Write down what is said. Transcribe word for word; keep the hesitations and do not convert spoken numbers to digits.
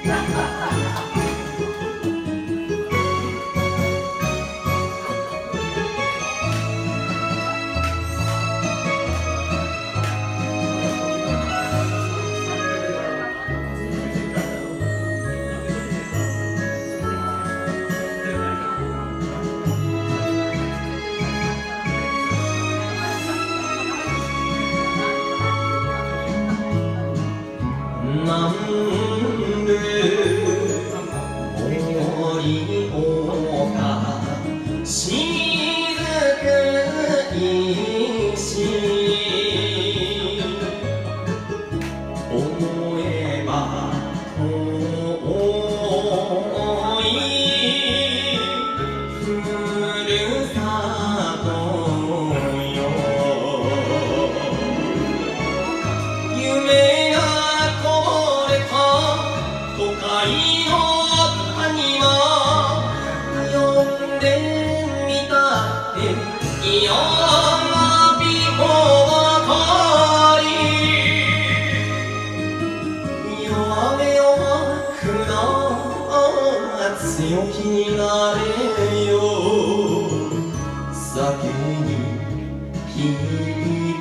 南部森岡静く石思えば遠いふるさとよ夢が都会の谷間呼んでみたって嫌な美子ばかり弱め弱くな強気になれよ酒に火